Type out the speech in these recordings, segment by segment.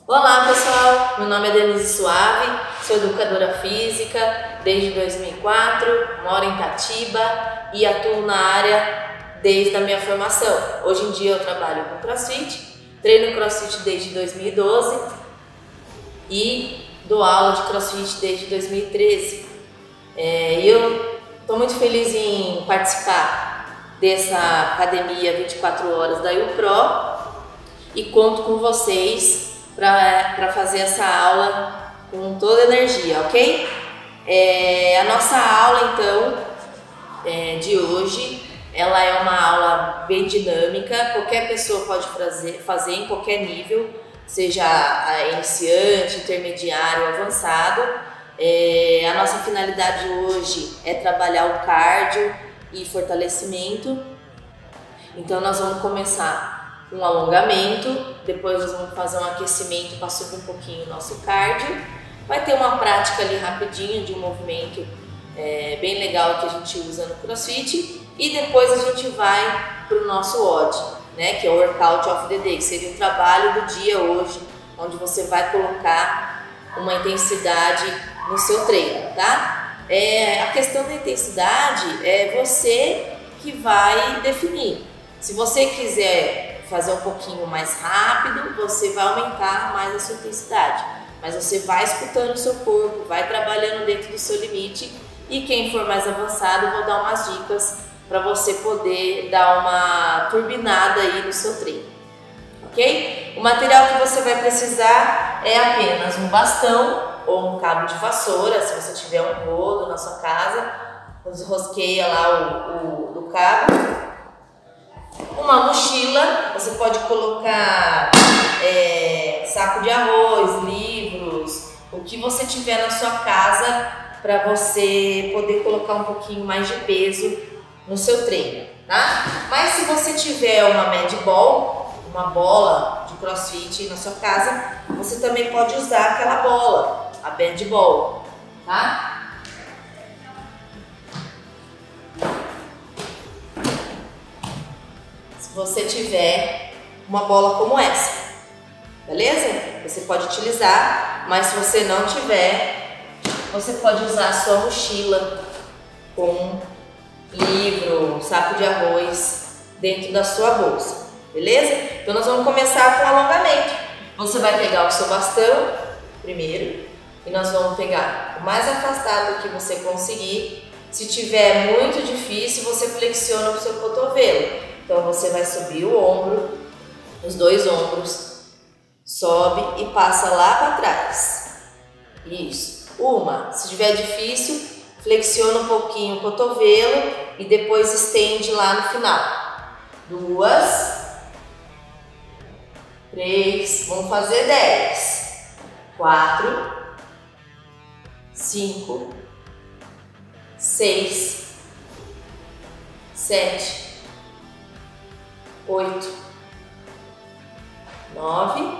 Olá pessoal, meu nome é Denise Suave, sou educadora física desde 2004, moro em Itatiba e atuo na área desde a minha formação. Hoje em dia eu trabalho com CrossFit, treino CrossFit desde 2012 e dou aula de CrossFit desde 2013. Eu estou muito feliz em participar dessa academia 24 horas da UPro e conto com vocês para fazer essa aula com toda a energia, ok? A nossa aula então de hoje, ela é uma aula bem dinâmica, qualquer pessoa pode fazer em qualquer nível, seja iniciante, intermediário, avançado. A nossa finalidade hoje é trabalhar o cardio e fortalecimento. Então nós vamos começar com um alongamento, depois nós vamos fazer um aquecimento para subir um pouquinho o nosso cardio. Vai ter uma prática ali rapidinho de um movimento bem legal que a gente usa no CrossFit e depois a gente vai para o nosso WOD, né, que é o Workout of the Day, que seria o trabalho do dia hoje, onde você vai colocar uma intensidade no seu treino, tá? A questão da intensidade é você que vai definir. Se você quiser fazer um pouquinho mais rápido, você vai aumentar mais a sua intensidade, mas você vai escutando o seu corpo, vai trabalhando dentro do seu limite, e quem for mais avançado, eu vou dar umas dicas para você poder dar uma turbinada aí no seu treino, ok? O material que você vai precisar é apenas um bastão ou um cabo de vassoura, se você tiver um rodo na sua casa, rosqueia lá o cabo. Uma mochila, você pode colocar saco de arroz, livros, o que você tiver na sua casa para você poder colocar um pouquinho mais de peso no seu treino, tá? Mas se você tiver uma Med Ball, uma bola de CrossFit na sua casa, você também pode usar aquela bola, a Med Ball, tá? Se você tiver uma bola como essa, beleza? Você pode utilizar, mas se você não tiver, você pode usar a sua mochila com livro, saco de arroz dentro da sua bolsa, beleza? Então nós vamos começar com o alongamento. Você vai pegar o seu bastão primeiro e nós vamos pegar o mais afastado que você conseguir. Se tiver muito difícil, você flexiona o seu cotovelo. Então você vai subir o ombro, os dois ombros, sobe e passa lá para trás. Isso. Se tiver difícil, flexiona um pouquinho o cotovelo e depois estende lá no final. 2, 3, vamos fazer 10. 4, 5, 6, 7, 8, 9,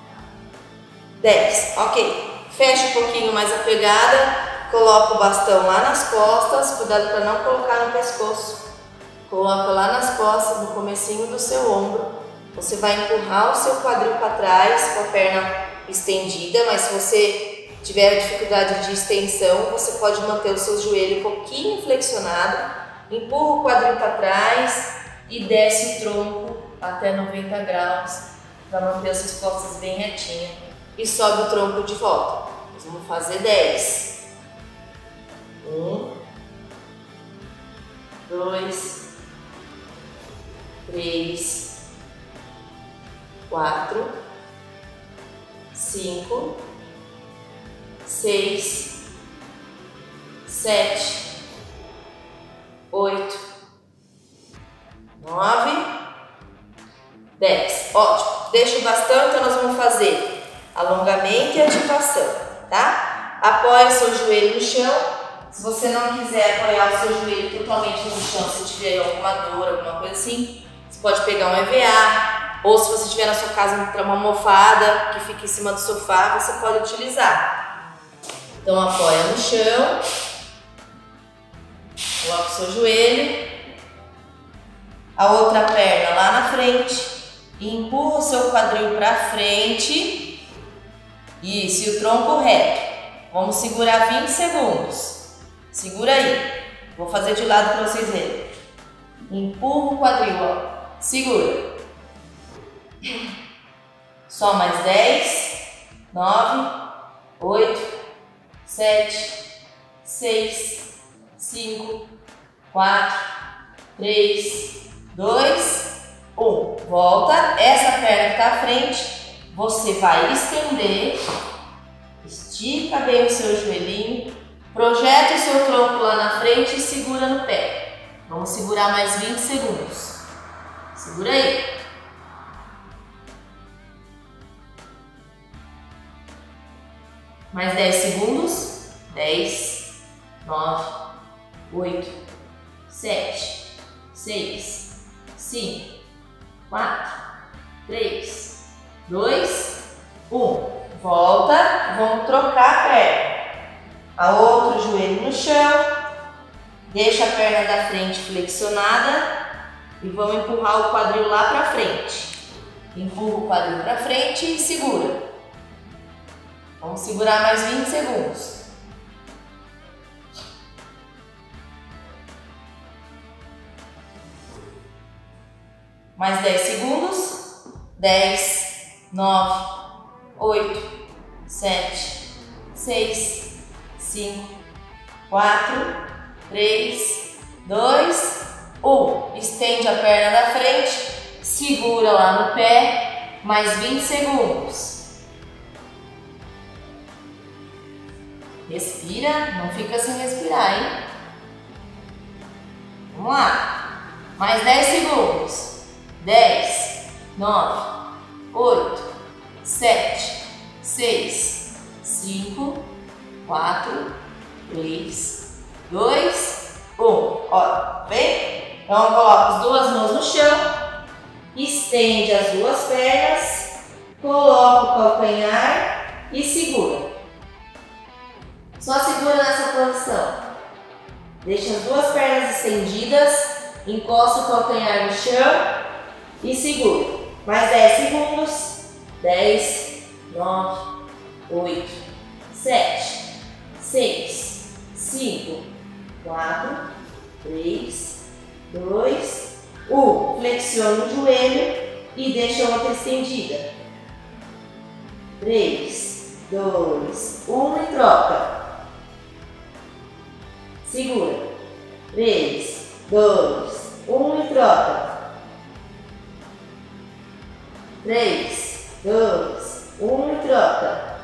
10. Ok. Fecha um pouquinho mais a pegada, coloca o bastão lá nas costas, cuidado para não colocar no pescoço. Coloca lá nas costas, no comecinho do seu ombro. Você vai empurrar o seu quadril para trás com a perna estendida, mas se você tiver dificuldade de extensão, você pode manter o seu joelho um pouquinho flexionado. Empurra o quadril para trás e desce o tronco até 90 graus para manter as suas costas bem retinhas e sobe o tronco de volta. Nós vamos fazer 10. 1, 2, 3, 4, 5, 6, 7, 8, 9, 10. Ótimo. Deixa o bastão, então nós vamos fazer alongamento e ativação, tá? Apoia o seu joelho no chão. Se você não quiser apoiar o seu joelho totalmente no chão, se tiver alguma dor, alguma coisa assim, você pode pegar um EVA, ou se você tiver na sua casa uma almofada que fica em cima do sofá, você pode utilizar. Então apoia no chão, coloca o seu joelho, a outra perna lá na frente, e empurra o seu quadril para frente Isso, e o tronco reto. Vamos segurar 20 segundos. Segura aí. Vou fazer de lado para vocês verem. Empurra o quadril, ó. Segura. Só mais 10, 9, 8, 7, 6, 5, 4, 3, 2, 1. Volta. Essa perna que está à frente, você vai estender. Estica bem o seu joelhinho. Projeta o seu tronco lá na frente e segura no pé. Vamos segurar mais 20 segundos. Segura aí. Mais 10 segundos. 10, 9, 8, 7, 6, 5, 4, 3, 2, 1. Volta. Vamos trocar a perna. A outro joelho no chão. Deixa a perna da frente flexionada. E vamos empurrar o quadril lá para frente. Empurra o quadril para frente e segura. Vamos segurar mais 20 segundos. Mais 10 segundos. 10, 9, 8, 7, 6, 5, 4, 3, 2, 1. Estende a perna da frente, segura lá no pé, mais 20 segundos. Respira, não fica sem respirar, hein? Vamos lá. Mais 10 segundos. 10, 9, 8, 7, 6, 5, 4, 3, 2, 1. Ó, vem? Então coloca as duas mãos no chão, estende as duas pernas, coloca o calcanhar e segura. Só segura nessa posição. Deixa as duas pernas estendidas, encosta o calcanhar no chão e segura. Mais 10 segundos. 10, 9, 8, 7, 6, 5, 4, 3, 2, 1. Flexiona o joelho e deixa a outra estendida. 3, 2, 1 e troca. Segura. 3, 2, 1 e troca. 3, 2, 1 e troca.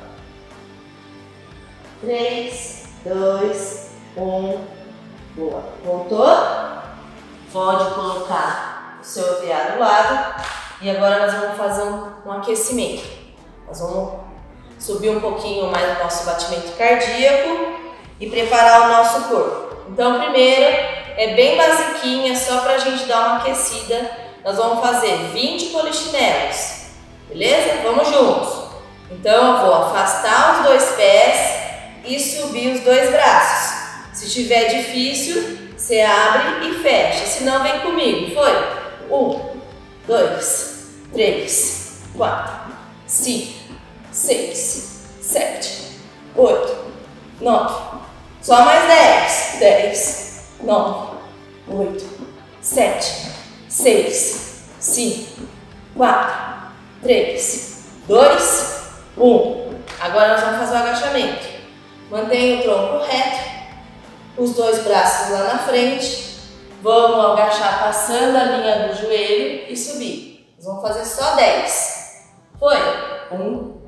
3, 2, 1. Boa. Voltou? Pode colocar o seu OVA do lado. E agora nós vamos fazer um aquecimento. Nós vamos subir um pouquinho mais o nosso batimento cardíaco e preparar o nosso corpo. Então, primeiro, é bem basiquinha, só para a gente dar uma aquecida. Nós vamos fazer 20 polichinelos, beleza? Vamos juntos. Então, eu vou afastar os dois pés e subir os dois braços. Se tiver difícil, você abre e fecha. Se não, vem comigo. Foi? 1, 2, 3, 4, 5, 6, 7, 8, 9. Só mais 10. 10, 9, 8, 7, 6, 5, 4, 3, 2, 1. Agora nós vamos fazer o agachamento. Mantenha o tronco reto, os dois braços lá na frente. Vamos agachar passando a linha do joelho e subir. Nós vamos fazer só 10. Foi? 1,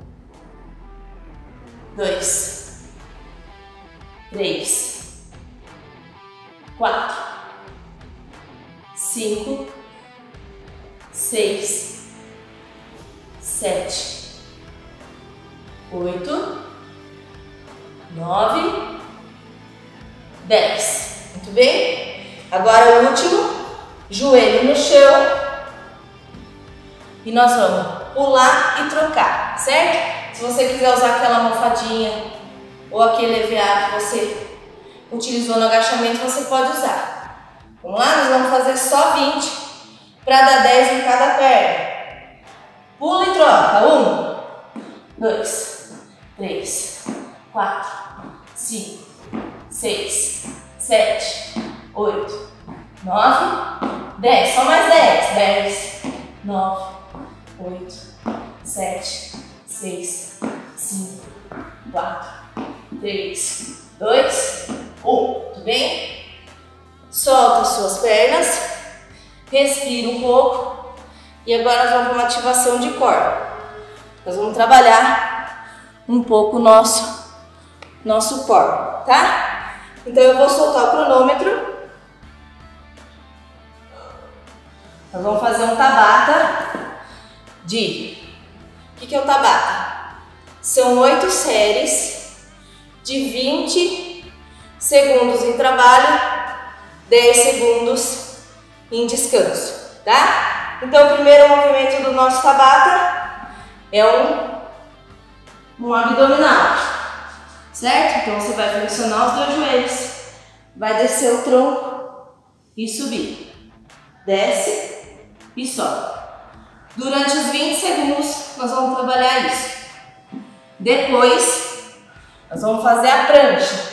2, 3, 4, 5, 6, 7, 8, 9, 10. Muito bem? Agora o último, joelho no chão. E nós vamos pular e trocar, certo? Se você quiser usar aquela almofadinha ou aquele EVA que você utilizou no agachamento, você pode usar. Vamos lá? Nós vamos fazer só 20 para dar 10 em cada perna. Pula e troca. 1, 2, 3, 4, 5, 6, 7, 8, 9, 10. Só mais 10. 10, 9, 8, 7, 6, 5, 4, 3, 2, 1. Tudo bem? Solta as suas pernas. Respira um pouco. E agora nós vamos para uma ativação de core. Nós vamos trabalhar um pouco o nosso core, tá? Então eu vou soltar o cronômetro. Nós vamos fazer um Tabata de... O que é o Tabata? São 8 séries de 20 segundos em trabalho, 10 segundos em descanso, tá? Então o primeiro movimento do nosso Tabata é um abdominal, certo? Então você vai flexionar os 2 joelhos, vai descer o tronco e subir. Desce e sobe. Durante os 20 segundos nós vamos trabalhar isso. Depois nós vamos fazer a prancha.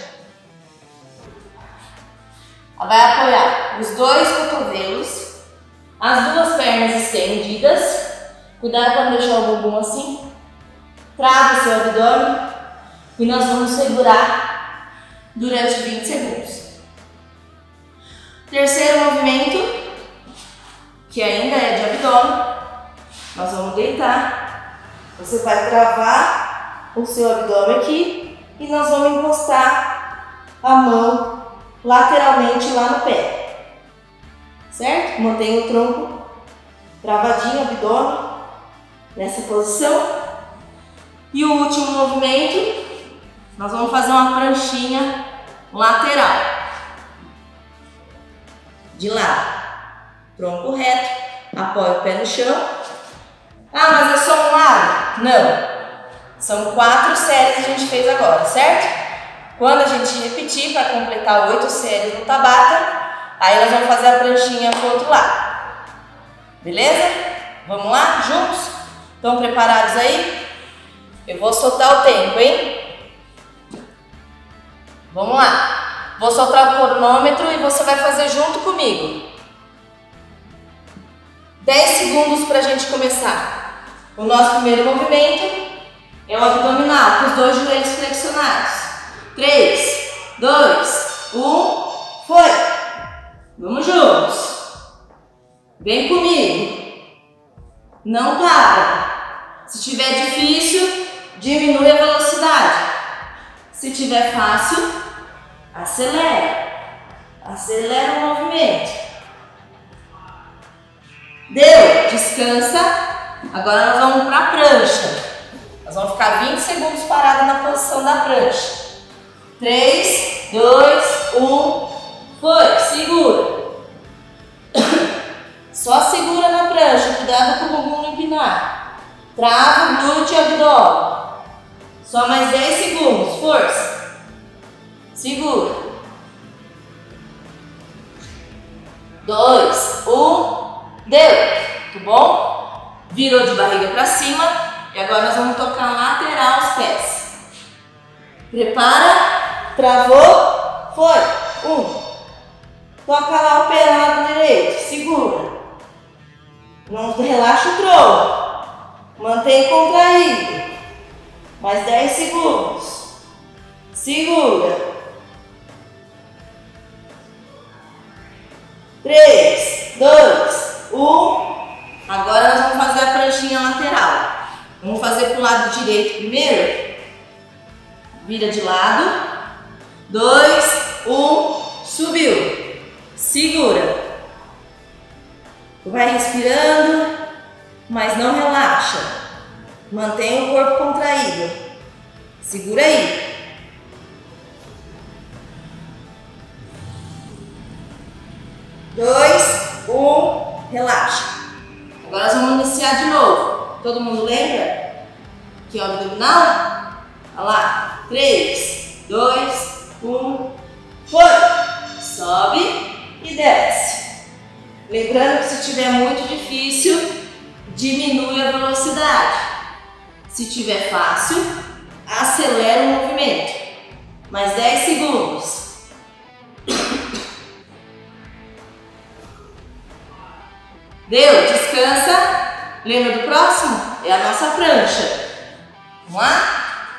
Ela vai apoiar os 2 cotovelos, as 2 pernas estendidas. Cuidado para não deixar o bumbum assim. Trava o seu abdômen e nós vamos segurar durante 20 segundos. Terceiro movimento, que ainda é de abdômen, nós vamos deitar. Você vai travar o seu abdômen aqui e nós vamos encostar a mão lateralmente lá no pé, certo? Mantenha o tronco travadinho, abdômen, nessa posição. E o último movimento, nós vamos fazer uma pranchinha lateral, de lado. Tronco reto, apoia o pé no chão. Ah, mas é só um lado? Não. São 4 séries que a gente fez agora, certo? Quando a gente repetir para completar 8 séries no Tabata, aí nós vamos fazer a pranchinha pro outro lado. Beleza? Vamos lá? Juntos? Estão preparados aí? Eu vou soltar o tempo, hein? Vamos lá. Vou soltar o cronômetro e você vai fazer junto comigo. 10 segundos para a gente começar. O nosso primeiro movimento é o abdominal, com os 2 joelhos flexionados. 3, 2, 1, foi! Vamos juntos. Vem comigo. Não para. Se tiver difícil, diminui a velocidade. Se tiver fácil, acelera. Acelera o movimento. Deu? Descansa. Agora nós vamos para a prancha. Nós vamos ficar 20 segundos parados na posição da prancha. 3, 2, 1, foi. Segura. Só segura na prancha. Cuidado com o bumbum não empinar. Trava o glúteo e abdômen. Só mais 10 segundos. Força. Segura. 2, 1. Deu. Tudo bom? Virou de barriga para cima. E agora nós vamos tocar lateral os pés. Prepara. Travou. Foi. 1. Toca lá o pé lado direito. Segura. Não relaxa o tronco. Mantém contraído. Mais 10 segundos. Segura. 3, 2, 1. Agora nós vamos fazer a pranchinha lateral. Vamos fazer para o lado direito primeiro. Vira de lado. 2, 1. Subiu. Segura. Vai respirando, mas não relaxa. Mantenha o corpo contraído. Segura aí. 2, 1, relaxa. Agora nós vamos iniciar de novo. Todo mundo lembra? Aqui é o abdominal. Olha lá. 3, 2, 1, foi. Sobe e desce. Lembrando que se tiver muito difícil, diminui a velocidade. Se tiver fácil, acelera o movimento. Mais 10 segundos. Deu? Descansa. Lembra do próximo? É a nossa prancha. Vamos lá?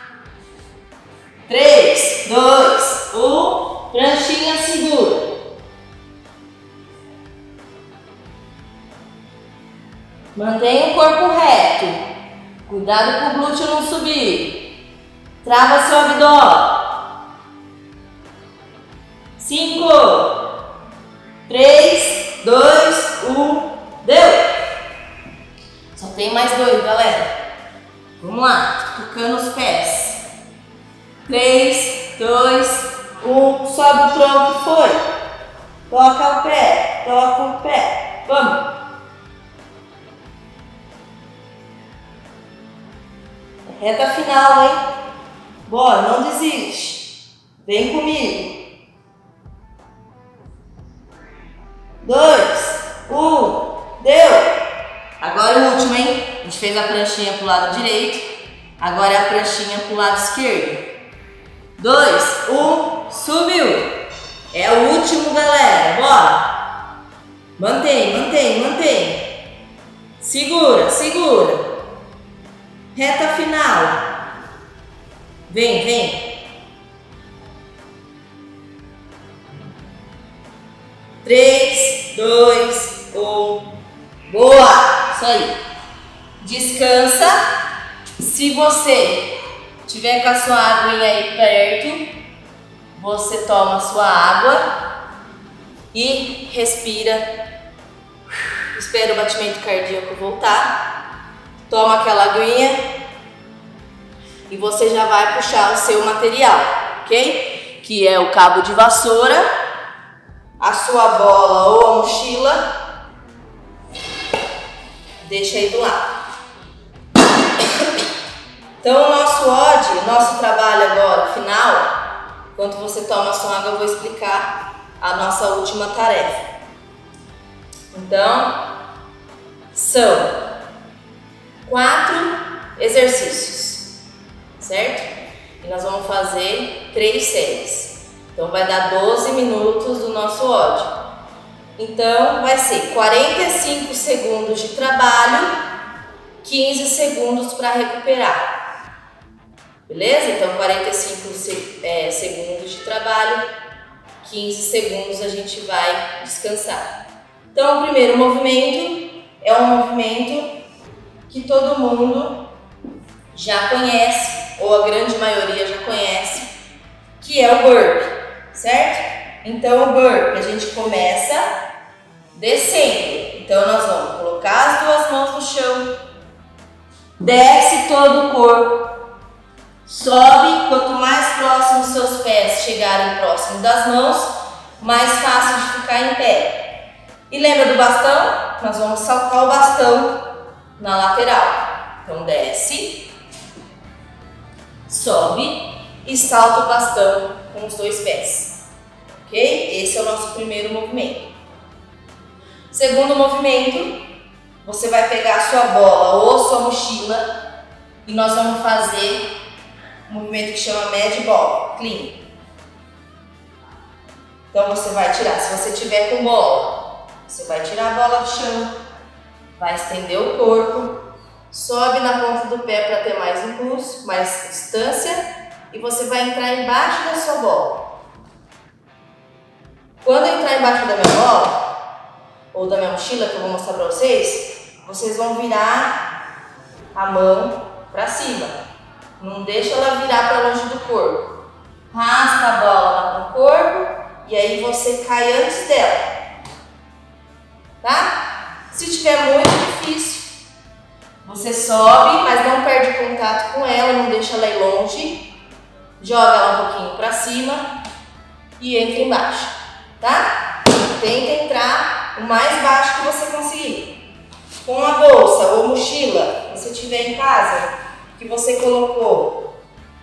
3, 2, 1. Pranchinha, segura. Mantenha o corpo reto. Cuidado para o glúteo não subir. Trava seu abdômen. 5, 3, 2, 1. Deu! Só tem mais 2, galera. Vamos lá, tocando os pés. 3, 2, 1. Sobe o tronco e foi. Toca o pé, toca o pé. Vamos. Reta final, hein? Bora, não desiste. Vem comigo. 2, 1. Deu! Agora o último, hein? A gente fez a pranchinha pro lado direito. Agora é a pranchinha pro lado esquerdo. 2, 1. Subiu. É o último, galera. Bora. Mantém, mantém, mantém. Segura, segura. Reta final. Vem, vem. 3, 2, 1. Boa! Isso aí. Descansa. Se você tiver com a sua aguinha aí perto, você toma a sua água e respira. Espera o batimento cardíaco voltar. Toma aquela aguinha e você já vai puxar o seu material, ok? Que é o cabo de vassoura, a sua bola ou a mochila. Deixa aí do lado. Então o nosso OD, o nosso trabalho agora, final, enquanto você toma a sua água, eu vou explicar a nossa última tarefa. Então, são 4 exercícios, certo? E nós vamos fazer 3 séries. Então vai dar 12 minutos do nosso OD. Então vai ser 45 segundos de trabalho, 15 segundos para recuperar. Beleza? Então 45 segundos de trabalho, 15 segundos a gente vai descansar. Então o primeiro movimento é um movimento que todo mundo já conhece, ou a grande maioria já conhece, que é o burpee, certo? Então o burpee a gente começa descendo. Então nós vamos colocar as duas mãos no chão, desce todo o corpo, sobe. Quanto mais próximo os seus pés chegarem próximo das mãos, mais fácil de ficar em pé. E lembra do bastão? Nós vamos saltar o bastão na lateral. Então desce, sobe e salta o bastão com os 2 pés. Ok? Esse é o nosso primeiro movimento. Segundo movimento, você vai pegar a sua bola ou a sua mochila e nós vamos fazer um movimento que chama Mad Ball, Clean. Então você vai tirar, se você tiver com bola, você vai tirar a bola do chão, vai estender o corpo, sobe na ponta do pé para ter mais impulso, mais distância, e você vai entrar embaixo da sua bola. Quando eu entrar embaixo da minha bola, ou da minha mochila, que eu vou mostrar para vocês, vocês vão virar a mão para cima. Não deixa ela virar para longe do corpo. Raspa a bola lá no corpo e aí você cai antes dela. Tá? Se tiver muito difícil, você sobe, mas não perde contato com ela, não deixa ela ir longe. Joga ela um pouquinho para cima e entra embaixo. Tá? Tenta entrar o mais baixo que você conseguir. Com a bolsa ou mochila, se você tiver em casa, que você colocou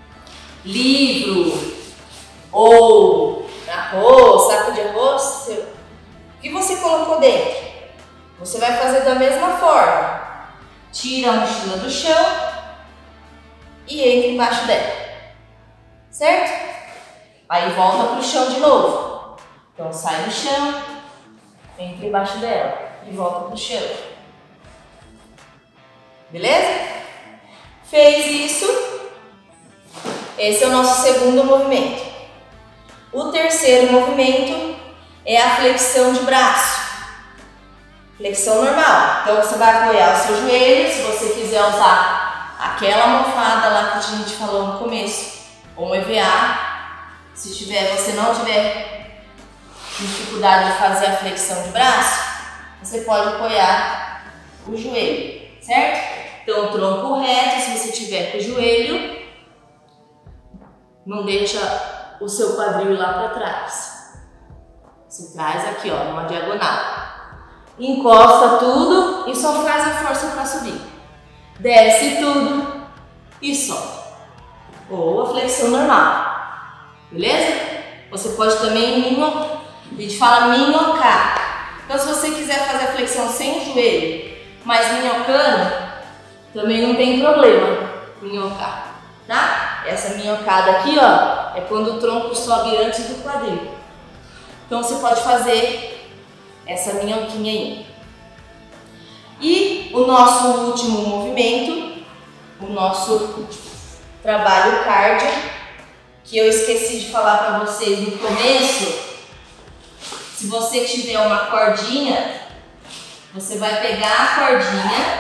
livro ou arroz, saco de arroz, o que você colocou dentro? Você vai fazer da mesma forma. Tira a mochila do chão, e entra embaixo dela, certo? Aí volta para o chão de novo. Então sai do chão, entra embaixo dela e volta para o chão. Beleza? Fez isso. Esse é o nosso segundo movimento. O terceiro movimento é a flexão de braço. Flexão normal. Então você vai apoiar o seu joelho, se você quiser usar aquela almofada lá que a gente falou no começo, ou um EVA. Se você não tiver dificuldade de fazer a flexão de braço, você pode apoiar o joelho, certo? Então tronco reto, se você tiver com o joelho, não deixa o seu quadril ir lá para trás. Você traz aqui, ó, numa diagonal. Encosta tudo e só faz a força para subir. Desce tudo e sobe. Ou a flexão normal. Beleza? Você pode também minhocar. A gente fala minhocar. Então, se você quiser fazer a flexão sem o joelho, mas minhocando, também não tem problema minhocar, tá? Essa minhocada aqui, ó, é quando o tronco sobe antes do quadril. Então, você pode fazer essa minhoquinha aí. E o nosso último movimento, o nosso trabalho cardio, que eu esqueci de falar para vocês no começo. Se você tiver uma cordinha, você vai pegar a cordinha.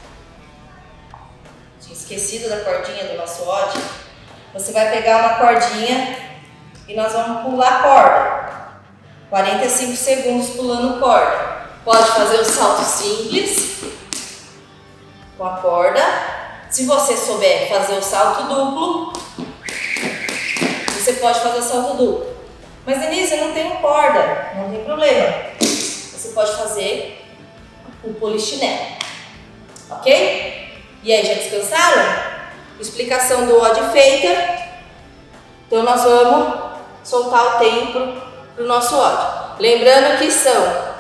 Tinha esquecido da cordinha do nosso ódio. Você vai pegar uma cordinha e nós vamos pular a corda. 45 segundos pulando corda. Pode fazer o salto simples com a corda. Se você souber fazer o salto duplo, você pode fazer o salto duplo. Mas Denise, eu não tenho corda, não tem problema. Você pode fazer o polichinelo, ok? E aí, já descansaram? Explicação do ódio feita. Então nós vamos soltar o tempo para o nosso ódio. Lembrando que são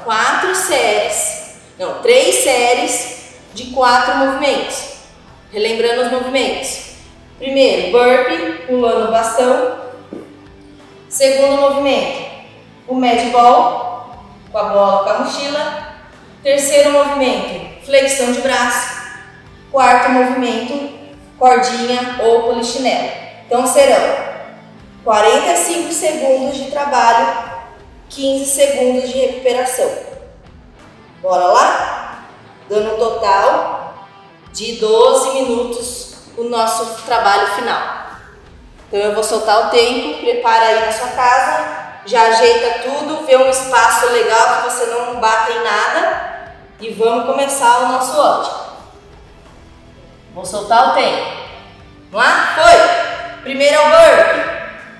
3 séries de 4 movimentos. Relembrando os movimentos. Primeiro, burpee, pulando o bastão. Segundo movimento, o mad ball, com a bola, com a mochila. Terceiro movimento, flexão de braço. Quarto movimento, cordinha ou polichinelo. Então serão 45 segundos de trabalho, 15 segundos de recuperação. Bora lá? Dando um total de 12 minutos o nosso trabalho final. Então eu vou soltar o tempo, prepara aí na sua casa, já ajeita tudo, vê um espaço legal que você não bata em nada e vamos começar o nosso ódio. Vou soltar o tempo. Vamos lá? Foi! Primeiro é o burpee.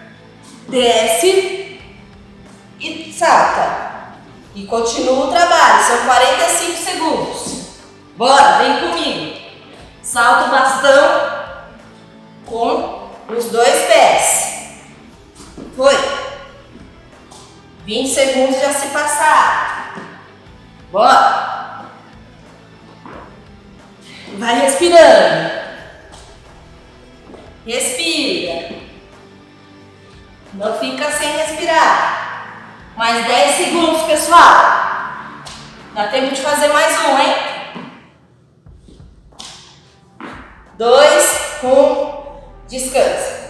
Desce e salta. E continua o trabalho, são 45 segundos. Bora, vem comigo. Salta o bastão com os 2 pés. Foi. 20 segundos já se passaram. Bora. Vai respirando. Respira. Não fica sem respirar. Mais 10 segundos, pessoal. Dá tempo de fazer mais um, hein? 2, 1. Descansa.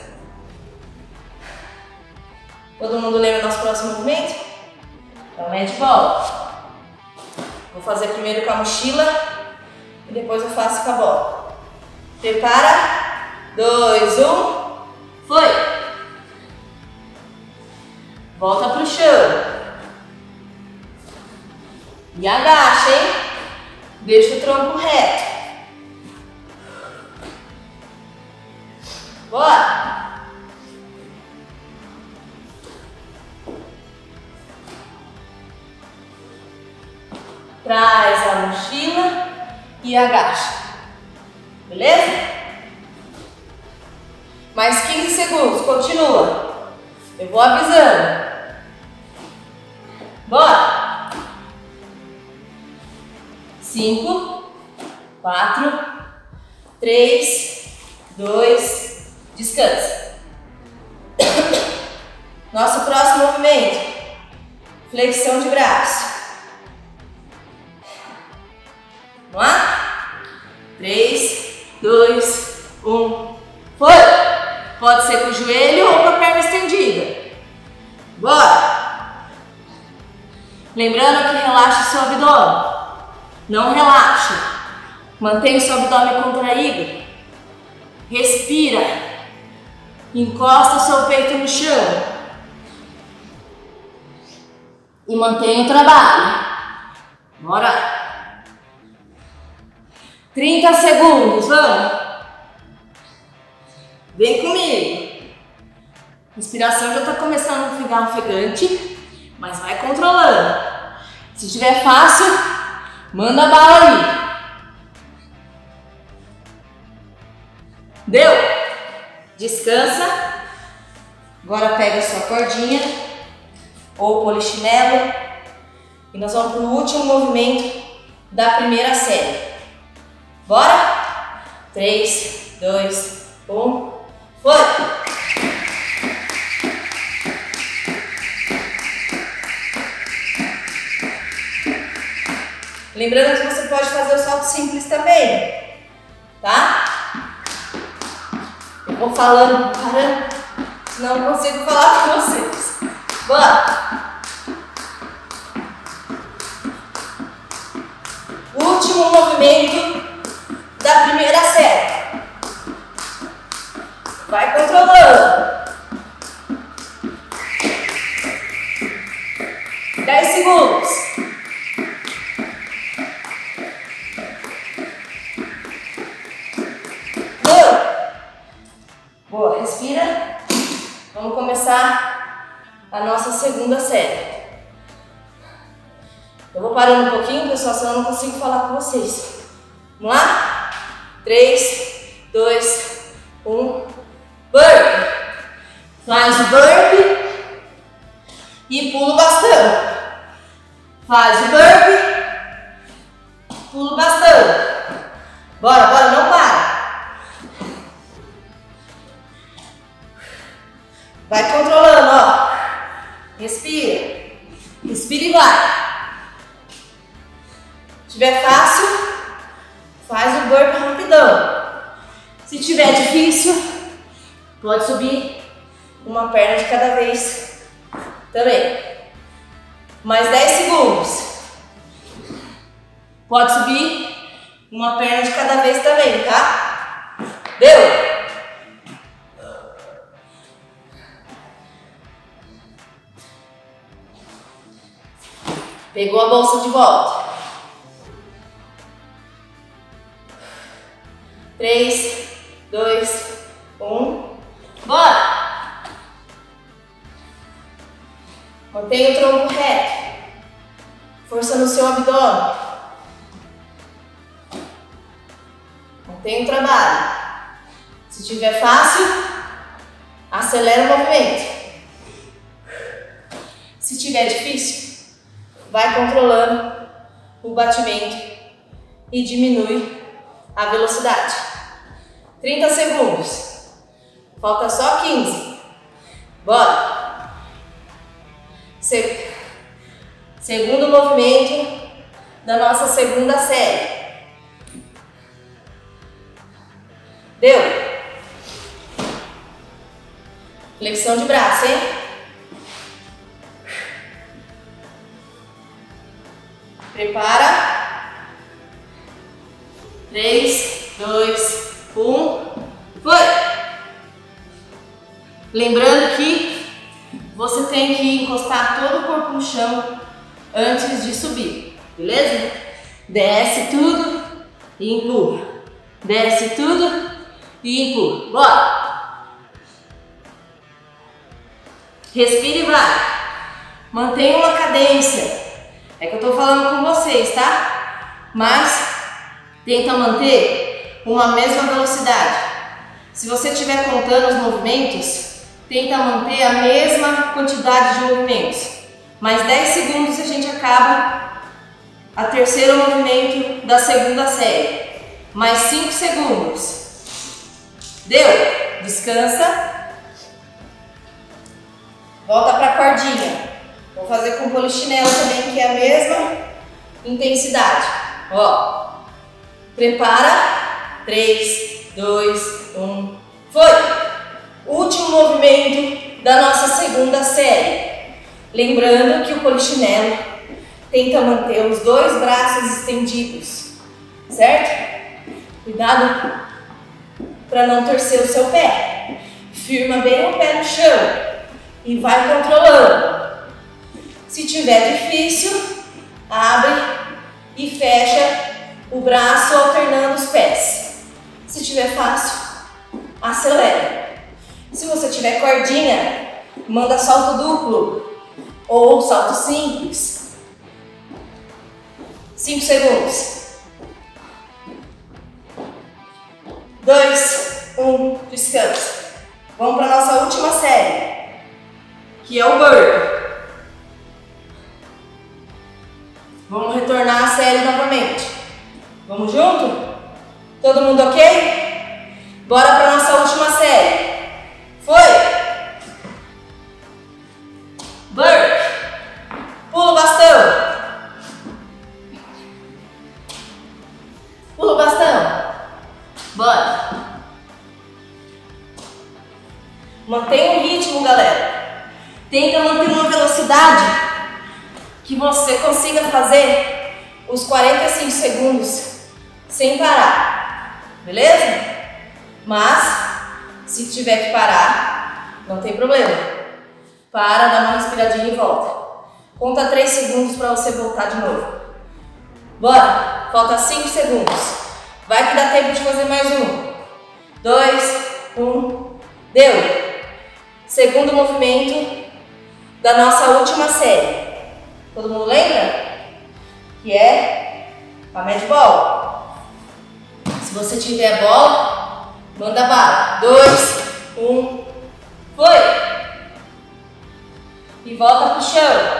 Todo mundo lembra do nosso próximo movimento? É o mad ball. Vou fazer primeiro com a mochila e depois eu faço com a bola. Prepara. 2, 1. Foi. Volta pro chão. E agacha, hein? Deixa o tronco reto. Bora! Traz a mochila e agacha. Beleza? Mais 15 segundos, continua. Eu vou avisando. Bora! 5, 4, 3, 2, descansa. Nosso próximo movimento, flexão de braço. Vamos lá? 3, 2, 1, foi! Pode ser com o joelho ou com a perna estendida. Bora! Lembrando que relaxa o seu abdômen. Não relaxa. Mantenha o seu abdômen contraído. Respira. Encosta o seu peito no chão. E mantenha o trabalho. Bora! 30 segundos, vamos! Vem comigo! Respiração já está começando a ficar ofegante, mas vai controlando. Se tiver fácil, manda bala aí. Deu? Descansa. Agora pega a sua cordinha ou polichinelo e nós vamos para o último movimento da primeira série. Bora? 3, 2, 1, foi! Lembrando que você pode fazer o salto simples também, tá? Eu vou falando, parando, senão não consigo falar com vocês. Bora! Último movimento da primeira série. Vai controlando. 10 segundos. Boa, respira. Vamos começar a nossa segunda série. Eu vou parando um pouquinho, pessoal, senão eu não consigo falar com vocês. Vamos lá? 3, 2, 1, burpee. Faz o burpee e pula o bastão. Faz o burpee, pula o bastão. Bora, bora, não para. Vai controlando, ó. Respira. Respira e vai. Se tiver fácil, faz o burpee rapidão. Se tiver difícil, pode subir uma perna de cada vez também. Mais 10 segundos. Pode subir uma perna de cada vez também, tá? Deu? Pegou a bolsa de volta. 3, 2, 1. Bora! Mantenha o tronco reto. Força no seu abdômen. Mantenha o trabalho. Se tiver fácil, acelera o movimento. Se tiver difícil, vai controlando o batimento e diminui a velocidade. 30 segundos. Falta só 15. Bora! Segundo movimento da nossa segunda série. Deu? Flexão de braço, hein? Prepara. 3, 2, 1. Foi! Lembrando que você tem que encostar todo o corpo no chão antes de subir, beleza? Desce tudo e empurra. Desce tudo e empurra. Bora! Respira e vai. Mantenha uma cadência. É que eu tô falando com vocês, tá? Mas tenta manter uma mesma velocidade. Se você estiver contando os movimentos, tenta manter a mesma quantidade de movimentos. Mais 10 segundos a gente acaba a terceiro movimento da segunda série. Mais 5 segundos. Deu. Descansa. Volta para a cordinha. Vou fazer com polichinelo também, que é a mesma intensidade. Ó. Prepara. 3, 2, 1. Foi. Último movimento da nossa segunda série. Lembrando que o polichinelo tenta manter os dois braços estendidos, certo? Cuidado para não torcer o seu pé. Firma bem o pé no chão e vai controlando. Se tiver difícil, abre e fecha o braço alternando os pés. Se tiver fácil, acelera. Se você tiver cordinha, manda salto duplo ou salto simples. 5 segundos. 2, 1, descansa. Vamos para a nossa última série, que é o burpee. Vamos retornar à série novamente. Vamos junto? Todo mundo ok? Bora para a nossa última série. Foi! Burpee. Pula o bastão. Pula o bastão. Bora. Mantenha o ritmo, galera. Tenta manter uma velocidade que você consiga fazer os 45 segundos sem parar. Beleza? Mas se tiver que parar, não tem problema. Para, dá uma respiradinha e volta. Conta 3 segundos para você voltar de novo. Bora! Falta 5 segundos. Vai que dá tempo de fazer mais 1. 2, 1. Deu! Segundo movimento da nossa última série. Todo mundo lembra? Que é a Mad Ball. Se você tiver bola, manda bala. 2, 1, foi! E volta pro chão.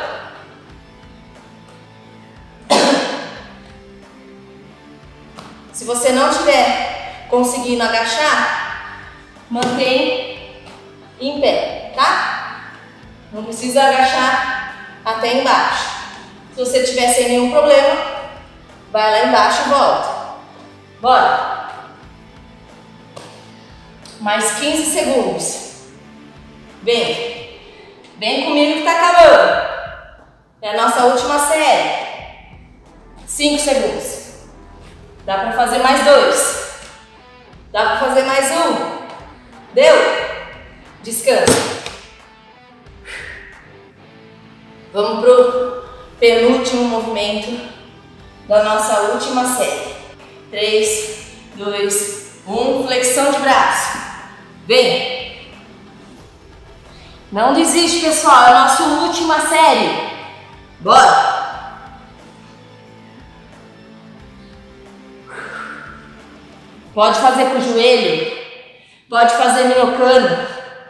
Se você não tiver conseguindo agachar, mantém em pé, tá? Não precisa agachar até embaixo. Se você tiver sem nenhum problema, vai lá embaixo e volta. Bora! Mais 15 segundos. Vem. Vem comigo que tá acabando. É a nossa última série. 5 segundos. Dá pra fazer mais 2. Dá pra fazer mais 1. Deu? Descansa. Vamos pro penúltimo movimento da nossa última série. 3, 2, 1. Flexão de braço. Vem. Não desiste, pessoal. É a nossa última série. Bora. Pode fazer com o joelho. Pode fazer minocando.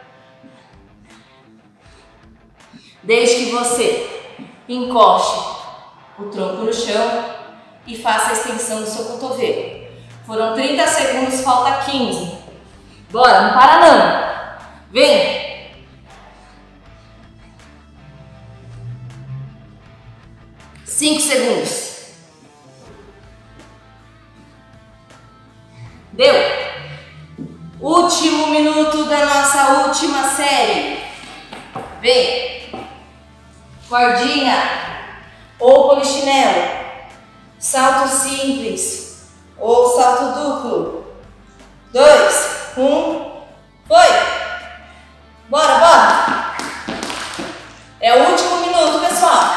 Desde que você encoste o tronco no chão e faça a extensão do seu cotovelo. Foram 30 segundos, falta 15. Bora, não para não. Vem. Cinco segundos. Deu. Último minuto da nossa última série. Vem. Cordinha ou polichinelo, salto simples ou salto duplo. 2, 1, foi! Bora, bora! É o último minuto, pessoal.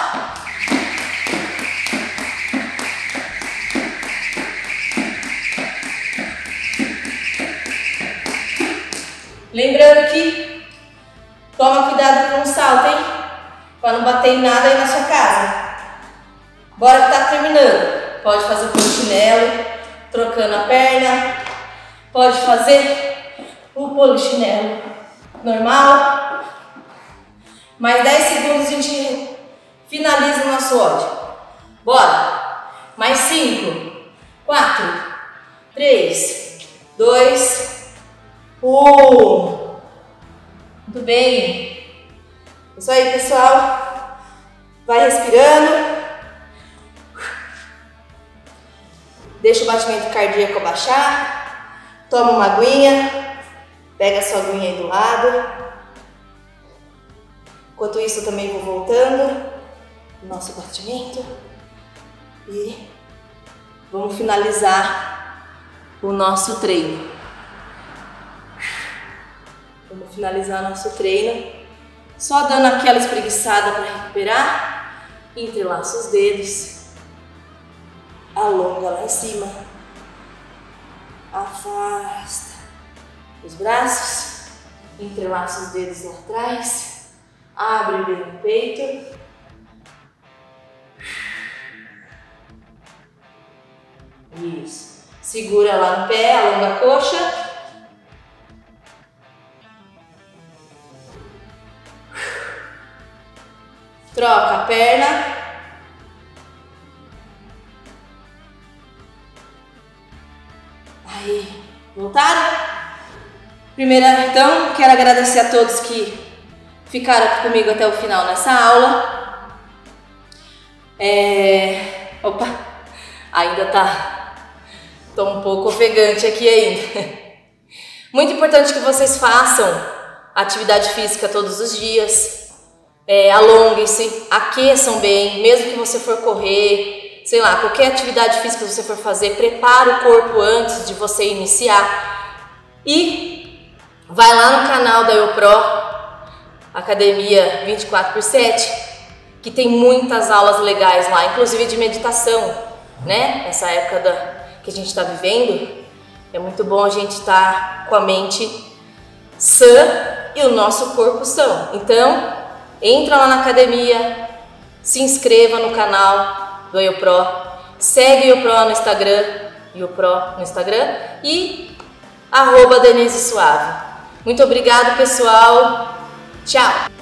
Lembrando que toma cuidado com o salto, hein? Para não bater em nada aí na sua casa. Bora que tá terminando. Pode fazer com o chinelo, trocando a perna. Pode fazer o polichinelo normal. Mais 10 segundos a gente finaliza o nosso ódio. Bora. Mais 5, 4, 3, 2, Muito bem. Isso aí, pessoal. Vai respirando. Deixa o batimento cardíaco baixar. Toma uma aguinha. Pega a sua aguinha aí do lado. Enquanto isso, eu também vou voltando o nosso batimento. E vamos finalizar o nosso treino. Vamos finalizar nosso treino. Só dando aquela espreguiçada para recuperar. Entrelaça os dedos. Alonga lá em cima. Afasta os braços. Entrelaça os dedos lá atrás. Abre bem o peito. Isso. Segura lá no pé, alonga a coxa. Troca a perna. Aí, voltaram? Primeiro, então, quero agradecer a todos que ficaram aqui comigo até o final nessa aula. Opa, ainda tô um pouco ofegante aqui ainda. Muito importante que vocês façam atividade física todos os dias. Alonguem-se, aqueçam bem, mesmo que você for correr, sei lá, qualquer atividade física que você for fazer, prepare o corpo antes de você iniciar. E vai lá no canal da YoPro, Academia 24/7, que tem muitas aulas legais lá, inclusive de meditação, né? Nessa época que a gente está vivendo, é muito bom a gente estar com a mente sã e o nosso corpo são. Então, entra lá na academia, se inscreva no canal do YoPro, segue o YoPro no Instagram, e @DeniseSuave. Muito obrigado, pessoal. Tchau!